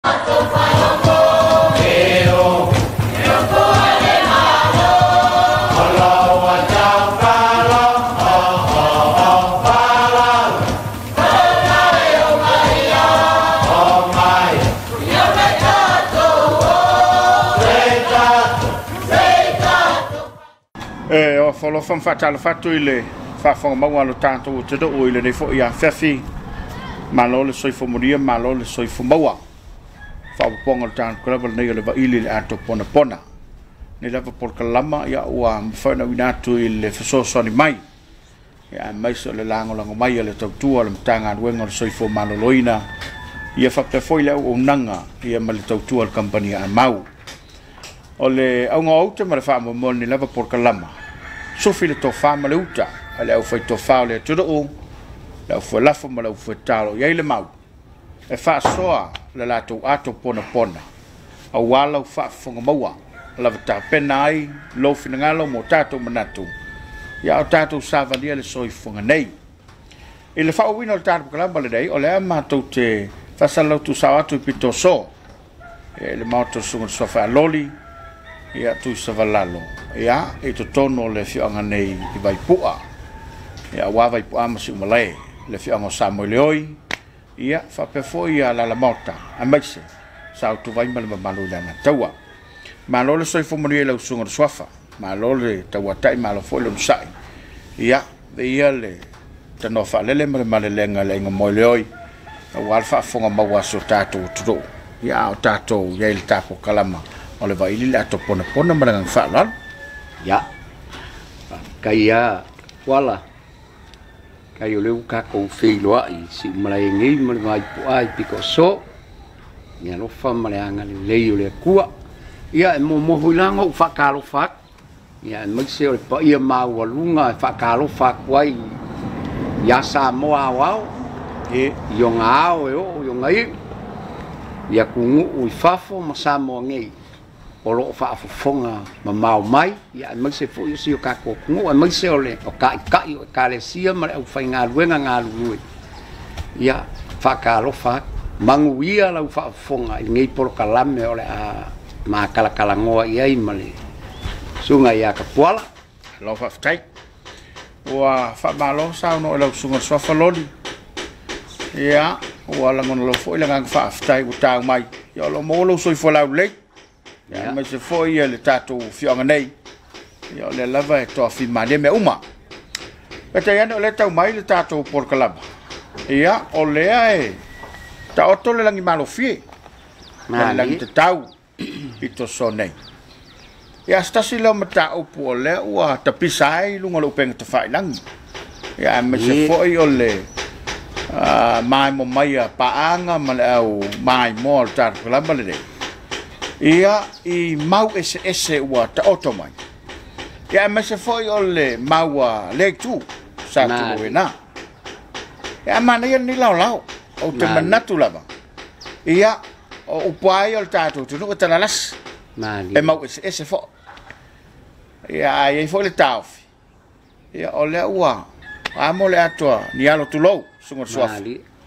Folo fam fatalo fatu ile fa fonga mau alo tanto te do ile nei fo ia fefi malo le soifo moria malo le soifo maua fa ponga tan club nei le Vaili le ato Ponapona nei lava por kalama ia ua mfana winatu ile fesoso ni mai ia mai so le lango mai le tautua le mtanga wenga le soifo malo loina ia fa pe foi le unanga ia mal tautua le company a mau ole au ngo te ma fa mo ni lava por kalama so file to fama le uta ale au fai to fa le todo o la fo la fo ma la fo talo ia le mau e fa soa le la to ato Ponapona au wala fa fonga maua la vata penai lo finangalo mo tato manatu ia o tato savalia le soi fonga nei ile fa wino le tato kalamba le dei ole ma to te fa salo tu sa atu pito so e le moto sunga so fa loli ia tu savalalo ia e to tono le fianga nei I vai pua ia wa vai pua ma si malai le fianga Samoa ia fa pe foi ala la morta a maise sa tu vai mal malu la taua malo le soifo moni le usunga swafa malo le taua tai malo foi le sai ia le tano fa le lenga le ngomoleoi wa fa fonga mawa so tato tudo ia o tato ia il tapo kalama o le Vaili le ato Ponapona marangang fa lan ya kaya wala kayo le ka ko filo ai si malai ngi mai ai piko so ya lo fa malanga le le kua ia mo hulango fa kalo fa ya mo se o pa ia ma walunga fa kalo fa wai ya Samoa wao e yongao yo yongai ya kungu u fafo ma Samoa ngi olo fa fonga ma mau mai ya mo se fo yo si o ka ko kungu mo se o le o ka le sia ma o fa ngaluenga ngalu ya fa kalo fa manguia la fa fonga ngi por kalame ole a ma kala ngoa ia I male sunga ia ka poala lo fa tai wa fa malo sa no lo sunga so fa loli ia wa la ngono lo fo la ngang fa tai u tang mai yo lo mo lo so fo la le ya me se fo ia le tatu fionga nei yo le lava e to fi ma de me uma e te ano le tau mai le tatu por kalaba ia o le ai ta otto le langi malo fi ma langi te tau pito sonei ia stasi lo mata o po le ua ta pisai lunga lo peng te fai lang ia me se fo i o le mai mo mai paanga ma le au mai mo ta kalaba le ia I mau ese ua ta otto mai ia me se fo i o le maua le tu sa tu na ia mana ia ni lau o te manatu lava ia o upai o tato tu no talalas e mau ese fo ia ai fo le taufi ia o le ua amo le atua ni alo tu lou sunga suaf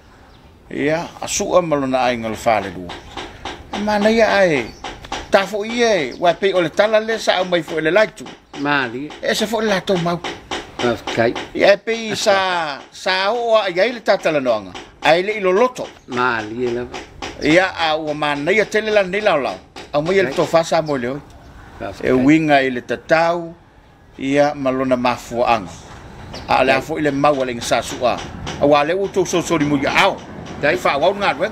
ia asua malona ai ngal fale du mana ia ai ta fo ie wa pe o le tala le sa mai fo le laitu mali ese fo le to mau kai ia pe sa o ai le tatala noanga ai le ilo loto mali le ia a o mana ia tele la ni lau a mo ile to fa Samoa le e winga ile tatau ia malona mafuanga a le fo ile mau le sa sua a wa le u to so so mu ya au dai fa wa ngat wen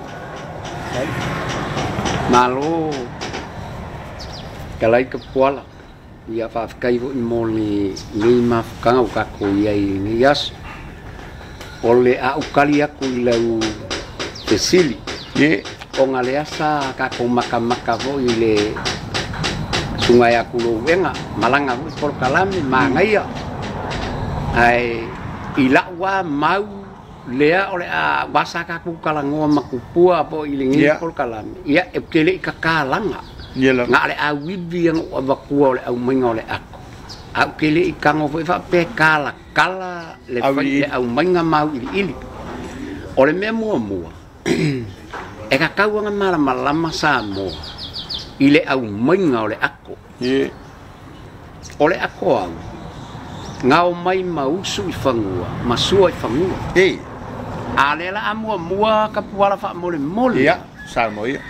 malo kalai ke pola ia fa kai mo ni ma ka ka ko ia ni yas ole a ukali aku lau tesili ye o ngaleasa ka ko maka vo ile sungai aku lo wenga malanga por kalame mangaia ai ila wa mau lea ole a basaka ku kalango makupua po ilingi por kalame ia e kele kakalanga ngale a wibi yang bakua ole au menga ole aku au kele ikango fa pe kala le au menga mau ili ole me mua E ka kauanga malama Samoa. Ile au mainga ole ako. Ole ako au. Ngao mai mausu I whangua. Masua I whangua. Alela amua mua kapuala wha mole. Ia, Samoa ia.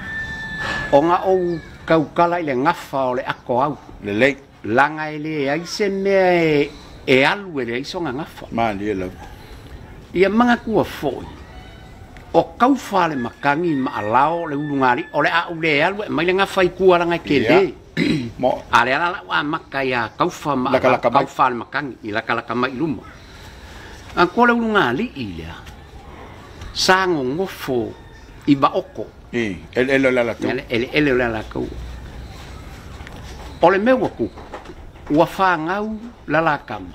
O ngā o kaukala ile ngafa ole ako au. Lelei. Langa ele aise mea e alu ele aiso ngā ngafa. Mani e lau. Ia mga kua foi. O kaufale makangi ma alao le ulungari. Ole a ule alu e maile ngafa I kua ranga kele. Mo. Ale ala wa makai a kaufa ma kaufale makangi. I laka mai luma. Ang kua le ulungari ia. Sango ngofo I baoko. Ele la la tu. Ele la la ku. Ole me waku. Wa fangau la la kama.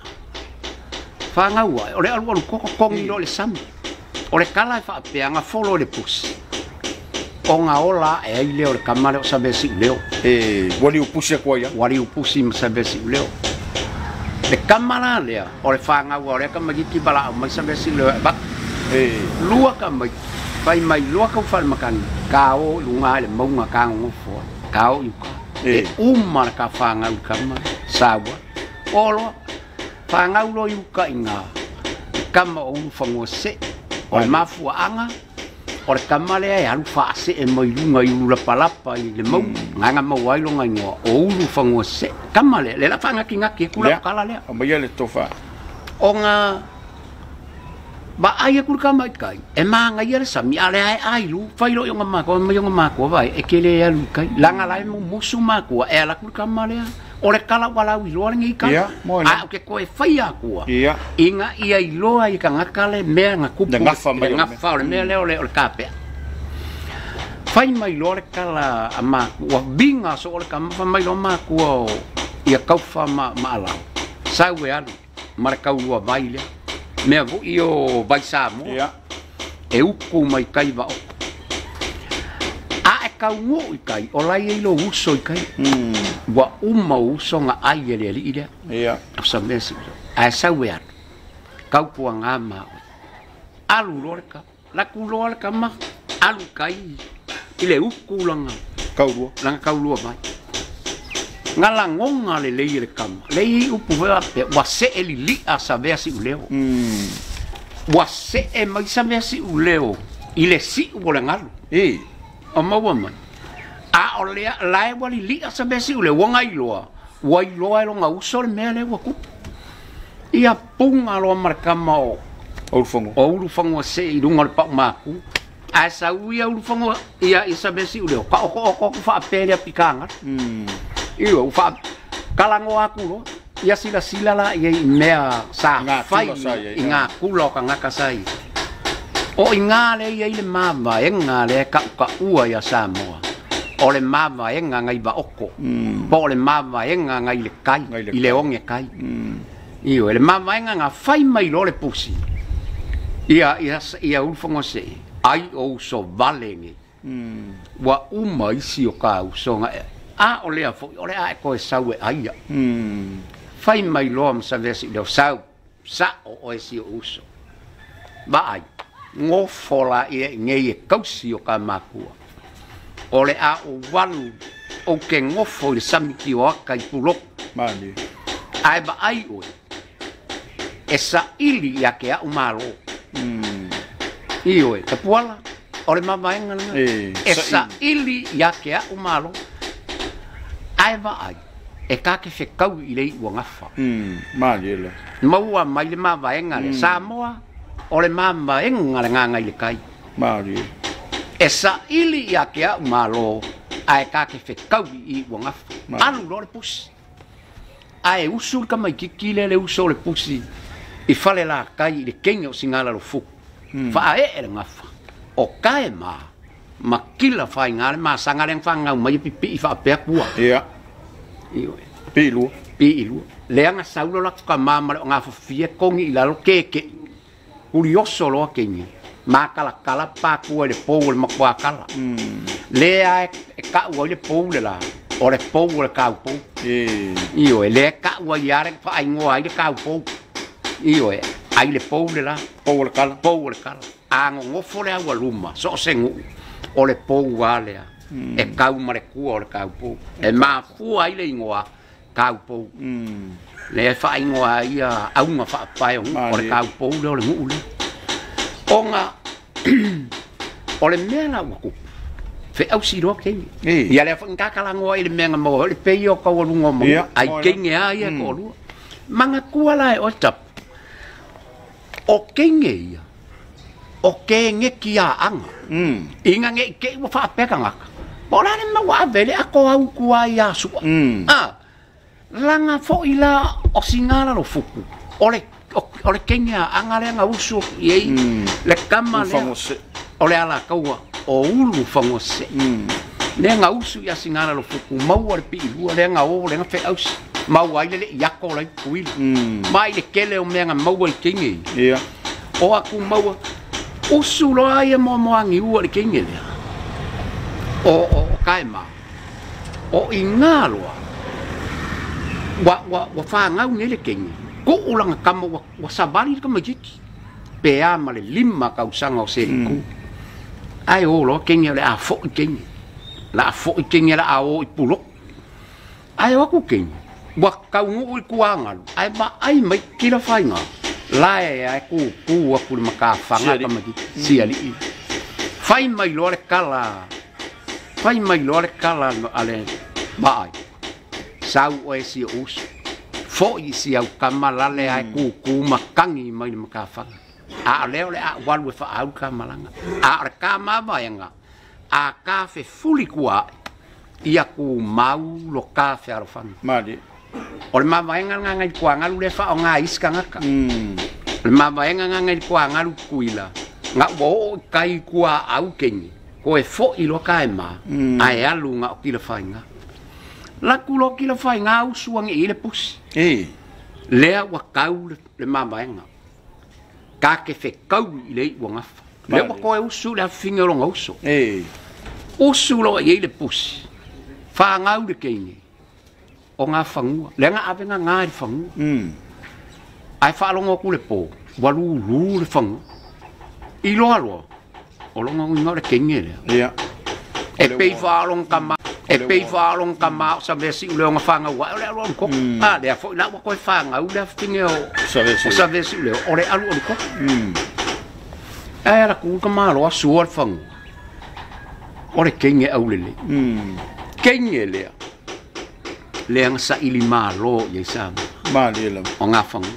Fangau ole alu ko kongi le sam. Ole kala fa pe nga folo le pus. O nga ola e ile ole kama le sabe si leo. Wali u pusi ko ya. Wali u pusi ma sabe si leo. Le kama le ole fangau ole kama giti bala ma sabe si leo ba. Lua kama Pai mai lua kau fal makan kau lunga le maunga kang ngofo kau yuka umar ka fanga ukama sawa olo fanga ulo yuka inga kama o fango se o mafu anga o kama le ai alu fa se e mai lunga yu la palapa I le mau nganga mau ai longa ngo o ulu fango se kama le la fanga kinga ki kula kala le o mai le tofa onga ba ai ku ka mai kai e manga ia sa mi ale ai lu fai lo yonga mako vai e kele ya lu kai langa lai mo musu mako e ala ku ka male ore kala wala wi lo ngi ka a ke ko e fai aku inga ia I lo ai ka ngakale me ngaku ngafa le me le ole kape fai mai lo le kala ama wa binga so ole ka mai lo mako ia kaufa ma ala sa we alu marka u Vaili mea vo io vai Samoa e uku mai kai va a e kau I kai o lai e lo uso I kai wa uma uso nga ai ele ile a sa mesi a sa we at kau pua nga ma alu lorka la ku lorka ma alu kai ile uku langa kau lua mai ngala ngonga le le kama le upu wa se eli a saber si uleo wa se e mai saber si uleo ile si o le ngalu o ma woman a o le la wali li a saber si uleo nga iloa wa iloa lo nga uso le mele wa ku ia punga lo markama o ulu fango se I lunga le pa maku a sa uia ulu fango ia I saber si uleo ka o fa pele pikanga Iyo ufa kalango aku lo ia sila la ia mea sa fai inga kulo ka ngaka sai o inga le ia ile mama enga le ka ua ia Samoa o le mama enga ngai ba oko po le mama enga ngai le kai ile onge kai iyo le mama enga nga fai mai lo le pusi ia ulfongo se ai o so valenge wa uma isi o ka usonga a ole a foi ole a ko sau e ai fai mai lo sa vesi do sau sa o esi uso ba ai ngo fola e ngei kausi o ka makua ole a o walu o ke ngo fo le samiki o ka I pulo mani ai ba ai o esa ili ya ke a umalo io e tapuala ole mama engana esa ili ya ke a umalo ai va ai e ka ke fe kau I le ua ngafa mani le maua mai le mava enga le Samoa o le mava enga le nganga I le kai mani e sa ili ia ke au malo ai ka ke fe kau I ua ngafa anu lo le pusi ai usul ka mai kikile le uso le pusi I fale la kai le kenga o singala lo fu fa e le ngafa o kai ma kila fai ngale ma sangale fanga mai pipi fa pe kua io pilu le anga saulo la ka mama nga fa fie kongi I la lo keke curioso lo kengi ma kala pa kua le pou le makwa kala le ai ka wo le pou le la o le pou le ka pou io le ka wo yare fa ai ngo ai le ka pou io ai le pou le la pou le kala ango ngo fole agua luma so sengu o le pou alea e kau mare kua o le kau pou e mafua ai le ingoa kau pou le fa ingoa ia aunga fa pai o le kau pou le o le ngule onga o le mea na waku fe au siro kengi ia le fa ngakala ngoa i le mea mo le pei o kau lungo mo ai kengi ai e ko lu manga kua lai o tap o kengi ia o kengi kia anga inga nge ke wa fa peka ngaka ora le ma vele a ko au kua ia su langa fo ila o singala lo fuku ole kenga anga le nga usu ye le kama le ole ala kaua o ulu fangose le nga usu ya singala lo fuku mau le pi lu le nga o le nga fe aus mau ai le yako le kuil mai le kele o menga mau le kenga ia o aku mau usu lo ai mo angi u le kenga le o kaima o ingalo wa fa ngau ni le kenga ko ulanga kama wa sabali ka majiki pe ama le lima ka usanga o se ku ai o lo kenga le a fo kenga la fo kenga la a o ipulo ai o ku kenga wa ka ngu ku anga ai ba ai mai kila fainga la ai ku wa ku maka fanga ka majiki si ali fai mai lo le kala fai mai lo le kala ale bai sau o esi us fo isi au kamalale ai ku makangi mai makafanga a leo le a walu fa au kamalanga a kama bainga a kafe fuli kua ia ku mau lo kafe arfan madi ol ma bainga ngai ku ngalu le fa nga iska ngaka ma bainga ngai ku ngalu kuila nga bo kai ku au kenyi ko e fo i lo kaima ai alu nga kila fainga la kulo kila fai nga usuang i le pusi lea wa kau le mamaenga ka ke fe kau i le wanga le wa ko usu le finga lo uso usu lo i le pusi fa nga u le kengi o nga fangua le nga avenga nga i fangu ai fa lo ku le po wa lu le fangu i lo alo o lo nga le kengi le e pe fa lo kama e pei fa long kama sa vesi u le nga fanga wa le alo ko le fo la ko fanga u le finge o sa vesi le o le alo ko era ku kama lo su o fang o le kenge au le kenge le ang sa ilima lo ye sa ma le la o nga fang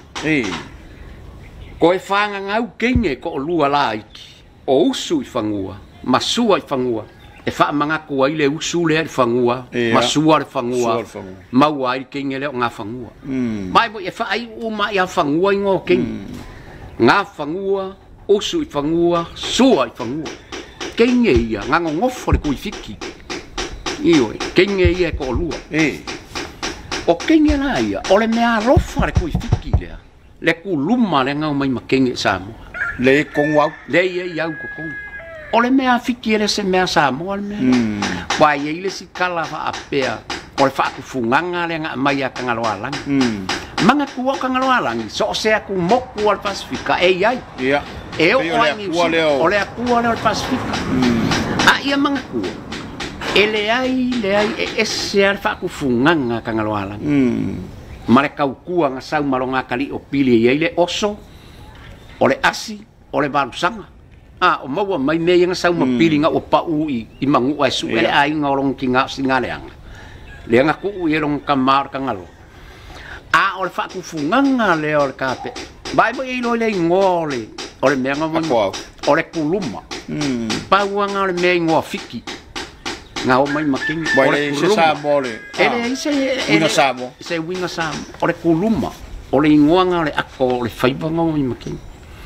ko e fanga nga u kenge ko lua la o usu i fangua masua i fangua e fa manga ko ile usu le fangua masua le fangua mau ai kinge le nga fangua mai bo e fa ai uma ya fangua ngo king nga fangua usu i fangua sua i fangua kinge ia nga ngofo le kuifiki io kinge ia ko lua o kinge la ia o le mea rofa le kuifiki le ku luma le nga mai makinge Samoa le kongwa le ia ia ko kong ole mea fikire se mea Samoa me wa ye ile si kala fa apea o fa ku funganga le nga mai ka ngaloalang manga ku ka ngaloalang so se ku moku al Pasifika ai e o ole ku al Pasifika a ia manga ku ele ai e se al fa ku funganga ka ngaloalang mare ka ku nga sau malonga kali o pili ye ile oso ole asi ole balusanga o mau mai me nga sau mapili nga o pau i mangu ai su ele ai ngolong kinga singa leanga leanga ku i long kamar kangalo a o fa ku funganga le o kape bai bo i lo le ngole o le menga mo o le kuluma pau nga le me ngo fiki nga o mai making o le se sa mole ele se winga sam o le kuluma o le ngoanga le ako le faiba ngo mai making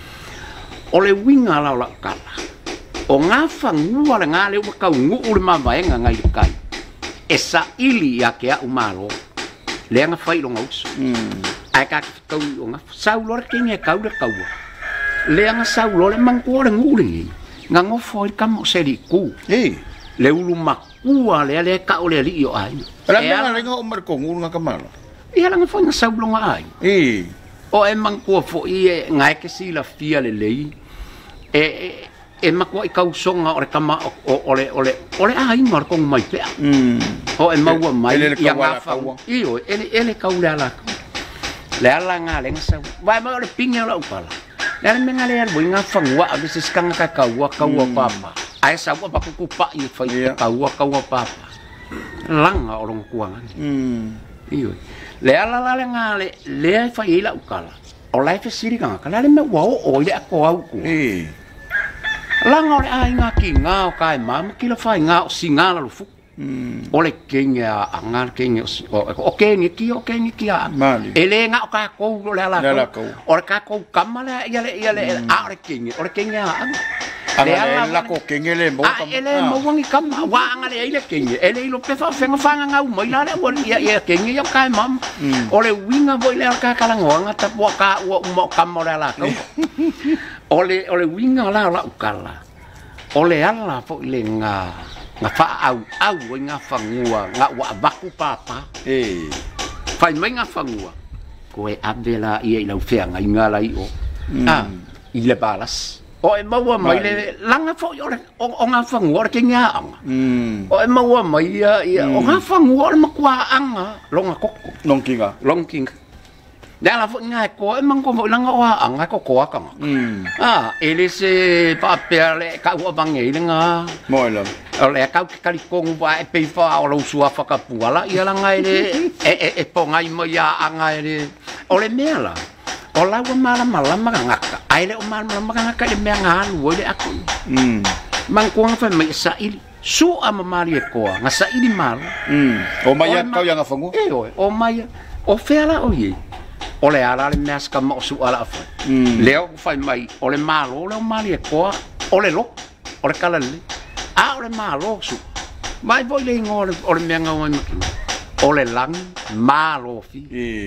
o le winga la kala o nga fangua le nga le ka ngu le mavaenga ngai kai esa ili ya ke a umalo le nga fai lo ngos ai ka ko nga sau lo ke nge ka le ka le nga sau lo le mangku le ngu le nga ngo foi ka mo se li ku le ulu makua le ka o le li yo ai la nga le ngo mar ko ngu nga ka malo ia nga foi nga sau lo nga ai o e mangku fo i ngai ke si la fia le lei e makua I kausonga o le kama o le ai mar kong mai pea. O e maua mai ia ngafa. Iyo, ele kaule ala. Le ala nga le ngasa. Vai ma o le pinga la upala. Le ala menga le ala boi ngafa ngua a veces kanga ka kaua papa. Ai sa ua pa kukupa I fai kaua papa. Langa o long kuanga. Iyo. Le ala la nga le ai fai ila ukala. O lai fe siri kanga kala le me wao o ile ako au ku. Langa o le ai nga ki nga o kai mama kila fai nga o singa la lufu. O le kenga anga kenga o kenga ki a. Ele nga o ka ko le ala ko. O le ka ko kamala ia le a le kenga anga. Le ala ko kenga le mo kam. Ele mo wangi kam wa anga le ile kenga. Ele ilo pe fa fanga nga u mai la le o ia kenga ia kai mama. O le winga voi le ka kalangoanga ta po ka o mo kam le ala ko. O le winga la ukala. O le ala fo ile nga fa au nga fangua nga wa baku papa fai mai nga fangua ko e abela ia lau fea nga inga lai o ile balas o e maua mai le langa fo o nga fangua ke nga o e maua mai ia o nga fangua le makua anga longa koko longkinga Dala fo nga ko e mang ko langa wa anga ko aka. Ele se pa pele ka wa bangi nga. Moilo. Ole ka kali ko wa e pe fa o lo sua fa ka puala ia langa ele e po ngai mo ya anga ele. Ole mela. Ola wa mala ngaka. Ai le o mala ngaka le me nga lu le aku. Mang ko fa me sa il. Su ama mali ko nga sa il mal. O maya ka yang afangu. O maya. O fela o ye. Ole ala le mes ka mo su ala fa. Leo fai mai ole malo le mali e ko ole lo ole kala le. A ole malo su. Mai voi le ngore ole menga o mi. Ole lang malo fi.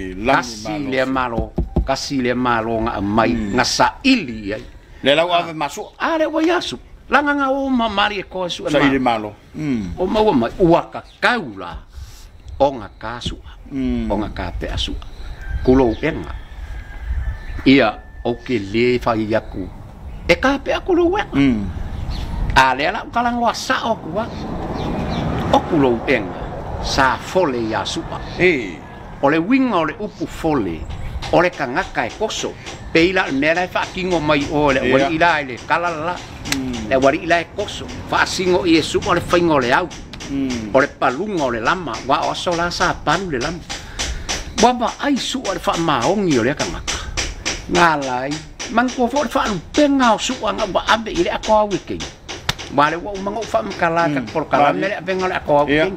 Kasi le malo nga mai nga sa ili ai. Le la ave masu. A le wa yasu. Langa nga o mali e ko su. Sa ili malo. O mau mai uaka kaula. O nga kasu. O nga ka pe asu. Kulo enga ia o ke le fai yaku e ka pe kulo enga a le ala kalang wa sa o kuwa o kulo enga sa fole ya supa o le winga o le upu fole o le kangaka e koso pe ila mera fa kingo mai o le wari ila le kalala le wari ila e koso fa singo i e supa le faingo le au o le palunga o le lama wa o so la sa panu le lama Baba ai su ar fa maongi o le kamaka. Ngalai, mang ko fo fa penga su nga ba abe ile ako wiki. Ba le wo mang fa makala ka por kala mele penga le ako wiki.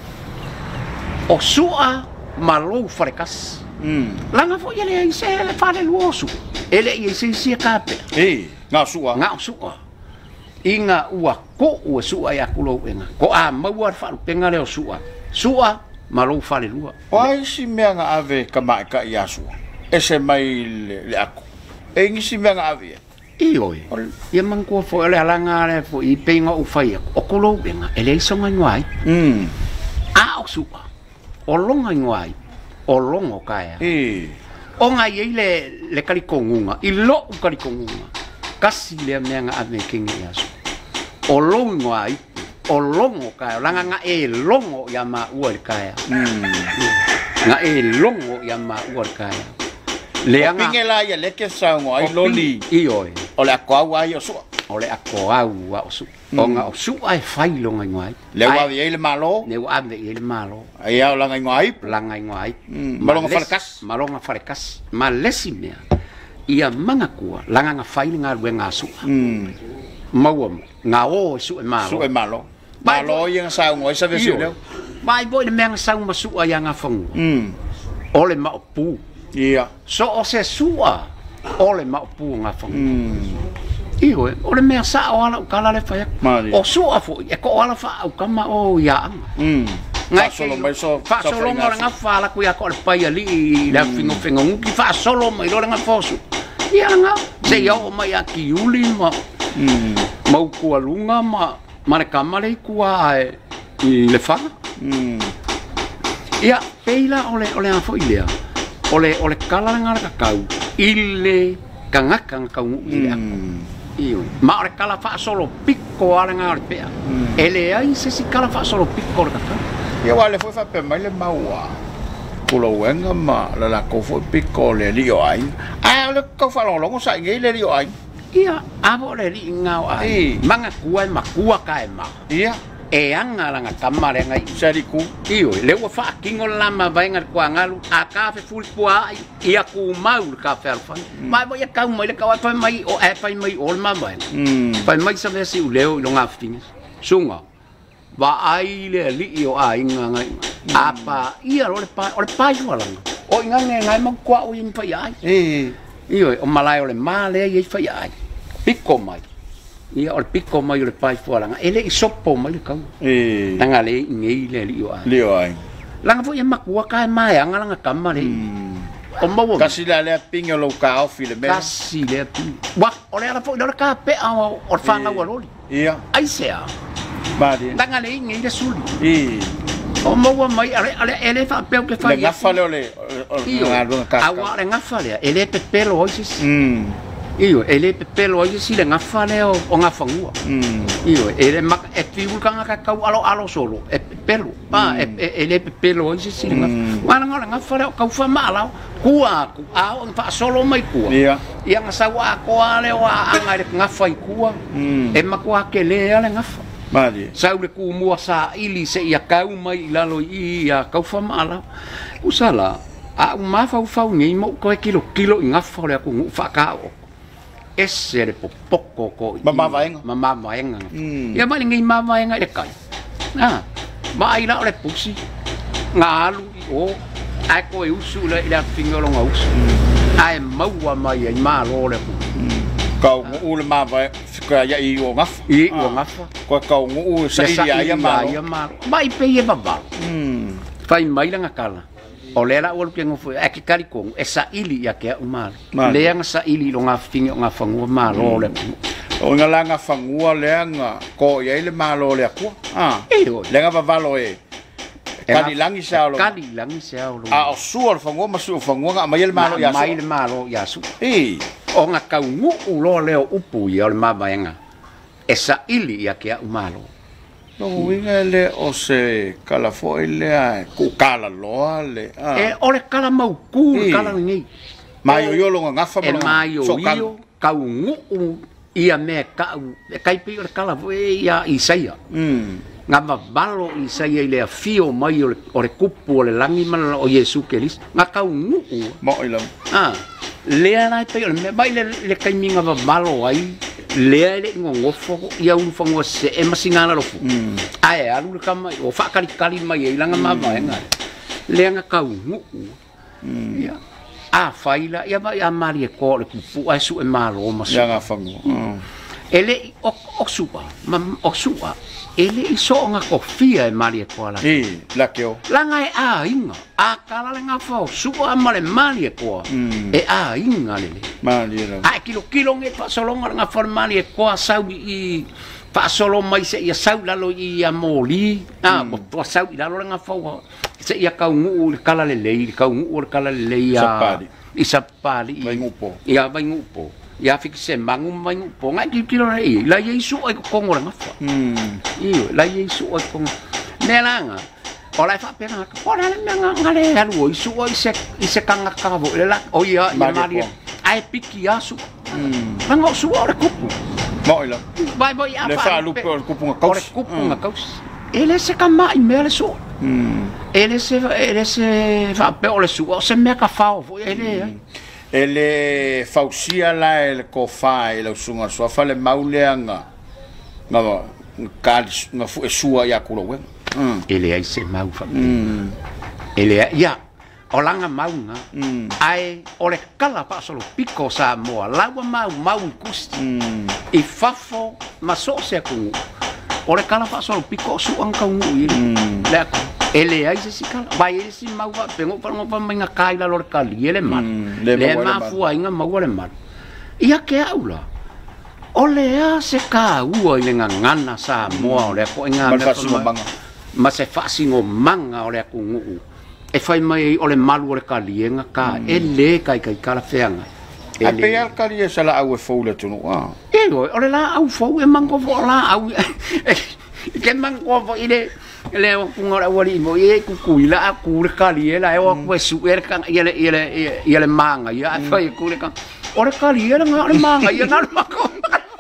O sua malo frekas. Langa fo ile ai se le fa le luosu. Ele i se kape. Nga sua. Inga ua ko o sua ya kulo enga. Ko a mau fa penga le sua. Sua malo fale lua. Wai si mea nga ave ka mai ka iasu. Ese mai le aku. E ngi si mea nga ave. Ioi. Ia man ko fo le alanga le fo I penga u fai. O kulo benga ele songa ngwai. A o supa. O longa ngwai. O longo kaya. O nga le kali kongunga. I lo u kali kongunga. Kasi le mea nga ave kingi iasu. O longo ngwai. O longo kaya langa nga e longo ya ma ua kaya nga e longo ya ma ua kaya le anga pingela ya le ke sango ai loli ioi o le ako ai o su o le ako au o su o nga o su ai fai longa ngai le wa ye le malo le wa de ye le malo ai au langa ngai malonga farekas malesimea ia manga kua langa nga fai nga nga su mau nga o su e malo Malo yang sao ngoi sa vesi leo. Mai boy le meng sao masua yang afang. Ole ma pu. Ia. So o se sua. Ole ma pu ngafang. Iyo ole meng sao ala kala le fa. O sua fo e ko ala fa o kama o ya. Ngai solo mai so. Fa solo ngora ngafa la ku ya ko le pai ali la fingo ngi fa solo mai lo nga fosu. Ia nga se yo mai aki uli ma. Mau ku alunga ma Mare kamale kua le fa. Ia peila ole afo ilea. Ole kala ngara kakau. Ile kangaka kau ile aku. Iyo, ma ore kala fa solo picco ala nga ore pea. Ele ai se si kala fa solo picco ore kaka. Ia wale foi fa pe mai le maua. Kulo wenga ma la ko foi picco le lio ai. Ah le ko fa lo sa ngi le lio ai. Ia, abo le ri ngau ai. Manga kua ma kua kae ma. Ia. E anga langa kamare ngai sariku iyo le wa fa kingo lama vainga kwa ngalu a ka fe ful kwa ia ku mau ka fe alfa mai mo ia ka mo le ka fa mai o e fa mai ol ma mai fa mai sa le si leo lo ngafting sunga va ai le li yo a inga ngai apa ia lo le pa wala o inga ngai mo kwa o in fa ia iyo o malai o le male ia fa ia picco mai ia o picco mai le pai fuala ele i sopo mai le kau tanga le ngei le lio ai langa fo ia makua kai mai anga langa kama le o mau kasi le pinga lo ka o file me kasi le wa o le ala fo le ka pe o fanga wa loli ia ai sea badi tanga le ngei le suli o mau mai ale ele fa pe ke fa le ngafa le ole awa le ngafa le ele pe pelo oisis iyo ele pepelo ai si le ngafa le o ngafa ngua iyo ele mak e fiu kanga ka kau alo solo e pepelo pa ele pepelo ai si le ngafa wana ngafa le kau fa mala kua a on fa solo mai kua ia ngasa wa ko ale wa anga le ngafa i kua e makua ke le ale ngafa mali sa le ku mua sa ili se ia kau mai lalo ia kau fa mala usala a ma fa ngi mo ko kilo ngafa le ku fa ka ese le popoko ko mama vaenga ia mai ngai mama vaenga le kai mai la le pusi ngalu o ai ko usu le fingolo ngausu ai maua mai ai malo le kau ngu le mama ka ya i o ngaf ko kau ngu sa ia malo mai pe ia baba fai mai la ngakala o le la o ke ngofu e ke kali ko e sa ili ya ke mal le nga sa ili lo nga fingo nga fangu malo le o nga la nga fangu le nga ko ye le malo le ko le nga valo kali langi sa lo a o su o fangu ma su fangu nga mai le malo ya su o nga ka ngu lo le upu ye le mama nga e sa ili ya ke malo no winga le o se kala foi le ku kala loa le o le kala mau ku kala ngi mai yo lo ngafa mo mai yo ka ngu ia me ka kai pe le kala foi ia isaia ngama balo isaia le fio mai o le kupu o le langi mana o Yesu Keris nga ka ngu mo ilo le ana pe le mai le kai minga balo ai le ngofo ia un fongo se e masingana lo fu ai alu kama o fa kali mai e langa mama nga le nga ka ngu ia a faila ia ba ia mari ko le fu ai su e malo ma ya nga fango ele o supa ele iso nga kofia e mari ko la la keo langa e a inga a kala le nga fo supa male mari ko e a inga le mali ai kilo nge fa solo nga formali e ko sau i fa solo mai se ia sau lalo i amoli mo to sau lalo nga fo se ia ka ngu kala le kala le ia i sapali vai ngupo ia fik se mangu mai ngupo ngai kilo nei la Yesu ai ko ngora nga fo la Yesu ai ko nelanga ola fa pena ko la nga le alu Yesu ai se kanga ka vo le la o ia mari ai piki asu manga su ora kupu mo ila vai le fa lu kupu nga kaus ele se kama i mele so ele se fa pe ole su se me ka fa ele fausia la el ko fa ele sunga so fa le mauleanga nga kali nga fu sua ya kulo we ele ai se mau fa ele ya olanga maunga ai ole kala pa solo picco Samoa lawa mau kusti e fafo maso se ku ole kala pa solo picco su anka ngu le ele ai se kala vai ele si mau va pengo pa menga kai la lor kali ele man le ma fu ai nga mau le man ia ke aula ole a se ka u ile ngana Samoa ole ko nga ma se fasingo manga ole ku ngu e fai mai ole malu ole kalienga ka ele kai kala feanga A pe al kali e sala au e fou le tunu. E ole la au fou e mango fo la au. Ke mango fo ile le ngora wali mo e ku ila ku le kali e la e o su er kan ile manga ya fa e ku le kan. Ore kali e nga le manga ya na mako.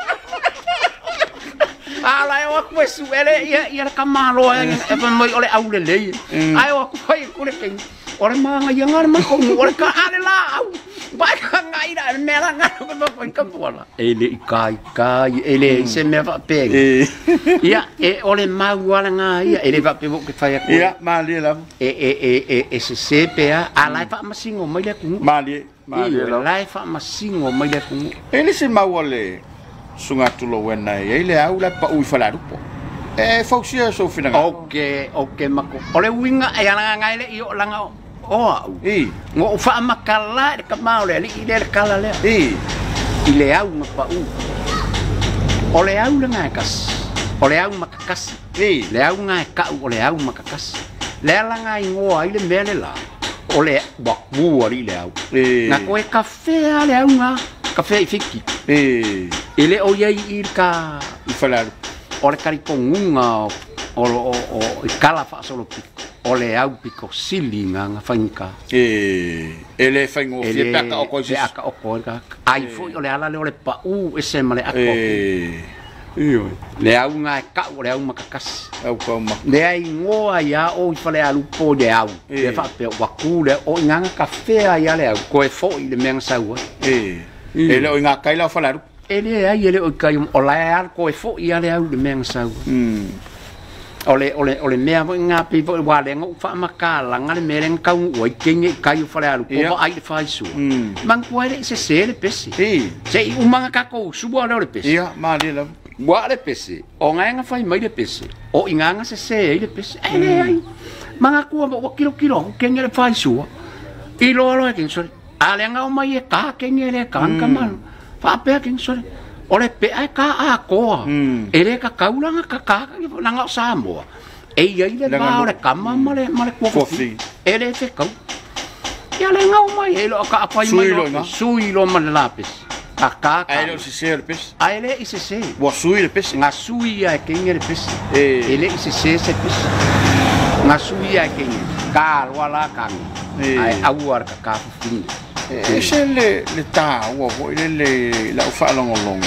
Ala e o su ele ia ka malo e pa mo ole au le le. Ai o fa e ku le kan. Ore manga ya nga mako ore ka ale la au. Vai ngai da mera nga ko ka bola. Ele kai ele se me va pe. Ia e ole mau ala nga ia ele va pe ke fai ko. Ia mali la. E se pea ala fa masingo mai le ku. Mali la. Ala fa masingo mai le ku. Ele se mau ole sunga tulo wena ele au la pa ui fala rupo. E fausia so fina. Okay mako. Ole winga e ala nga ile io langa oh, ngo fa makala de kamau le ile kala le. Ile au ngapa u. Ole au nga kas. Ole au makakas. Le au nga ka ole au makakas. Le la nga ngo ile mele la. Ole baku ali le au. Na ko e kafe ale au nga. Kafe fiki. Ile o ye irka ifalaru. Ole kari kongunga o kala fa solo ole au piko sili nga fainka ele faingo fie paka o ko aka o ko ai foi ole ala le ole pa u ese male ako le au nga ka ole au makakas au ko ma le ai ngoa ya o fale alu po de au le fa pe waku le o nga kafe ya le au ko e foi le men saua ele o nga kai la falaru ele ai ele o kai o la ko e foi ya le au le men saua ole mea nga pipo wa le ngo fa makala nga le mereng kau o kenye kai fa le ko ai le fa su man ko ele se le pesi se u manga ka ko su bo le pesi ia ma le la wa le pesi o nga fa mai le pesi o inga se le pesi ele ai manga ko o kilo kenye le fa su i lo ke so ale nga o mai ka kenye le kan kaman fa pe ke so ole pe ai ka a ko ele ka kaulanga ka nanga Samoa e ia ile ba ole kama male kofi ele te kau ya le ngau mai ele ka apa mai sui lo man lapis ka ele se pes ele se wa sui le pes nga sui ya kenye le pes ele se pes nga sui ya kenye ka wala kan ai awar ka fin se le ta wo le la fa long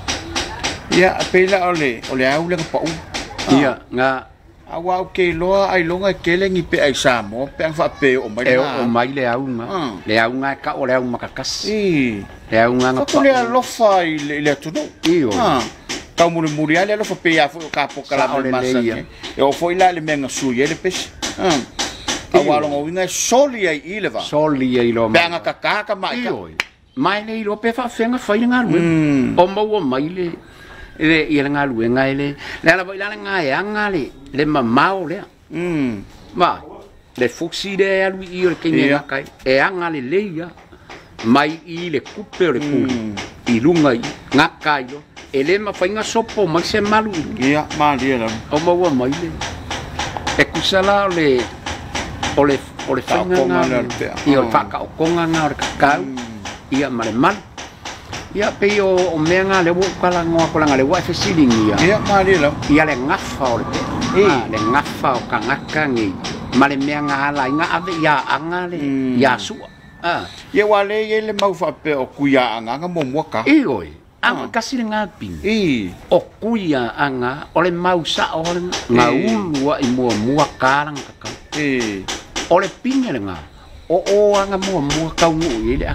ia pela ole au le pa u ia nga awa ke loa ai longa kele ngi pe ai Samoa pe fa pe o mai le au nga ka ole au makakas le au nga ko le lo fa le tudo ka muri ale lo fa pe ya fo ka po kala masa e o foi la le menga su ye le pes awa longa winga soli ai ileva soli ai lo menga ka mai le lo pe fa fenga fa nga lu o mo mai le ele ia nga lu nga ele la baila nga e anga le mamau le ma le fuksi de alu i ke nga kai e anga le leia mai i le kupe le ku i lunga nga kai lo ele ma fainga sopo mai se malu ia ma dia la o mo mai le e kusala le ole fainga nga i o faka o konga nga o kakau ia male mal ia pe o menga le kala ngoa ko langa le wa fesiling ia mali la ia le ngafa o le ngafa o kangaka ngi male menga ala nga ave ia anga le ia su ia wale ye le mau fa pe o kuia anga nga mo ka oi anga kasi nga pin o kuia anga o le mau sa o le nga ulua i mo kalang ka o le pinga le nga o anga mo ka ngu ile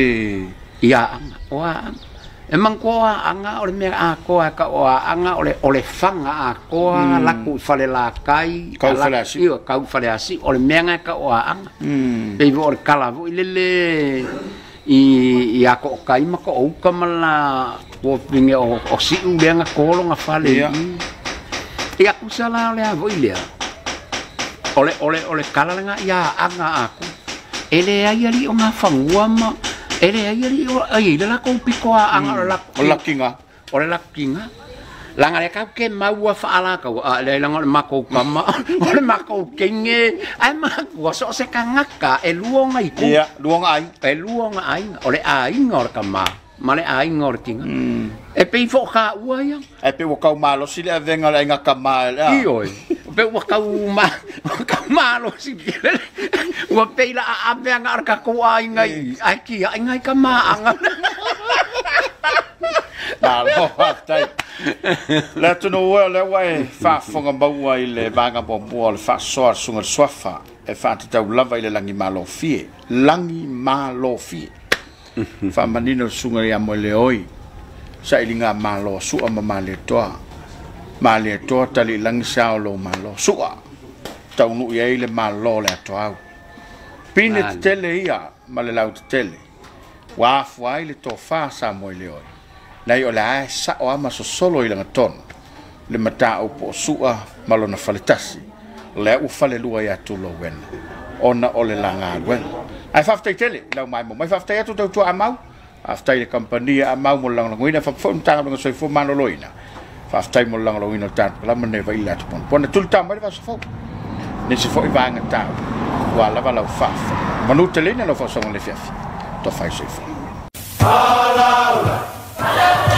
ia anga oa emang ko anga ole me a ko ka o anga ole fanga a ko laku fale la kai kau fale asi ole menga ka o anga pe vo kala vo ile i a ko kai ma ko o kamala o pinge o si u lenga ko lo nga fale ia kusala ole a vo ile ole kala nga ia anga aku ele ai ali o nga fangua ma ele ai o ai la ko piko anga la kinga ole la kinga langa le ka ke maua fa ala ka le langa mako kama ole mako kenge ai mako so se kangaka e luonga i ku ia luonga ai e luonga ai ole ai ngor kama male ai ngor tinga e pe fo ka ua ya e pe wo kau malo si le venga le nga kama le i oi pe wo ka malo si wo pe la a venga ar ka ko ai ngai ai ki ai ngai kama anga malo tai la tu no le wai fa fonga ba wai le vanga bo bo le fa so sunga swafa e fa ta lava ile langi malo fie fa manino sunga ya mo le oi sa ilinga malo su ama male toa tali langi sao lo malo su'a tau nu ye le malo le toa pine tele ia male lau tele wa fuai le to fa sa mo le oi lai o la sa o ama so solo ilanga ton le mata o po su'a malo na faletasi le u fale lua ya tu lo wen ona ole langa wen ai fafte tele lau mai mo mai fafte atu tu amau after the company amau mo lang ngoina fa fon tanga ngo soi fo mano loina fafte mo lang loina tan la mane vai la pon pon tul tamba va so fo ne se fo va ngata wala va la fa manu tele ne lo fa so le fiafi to fai soi fo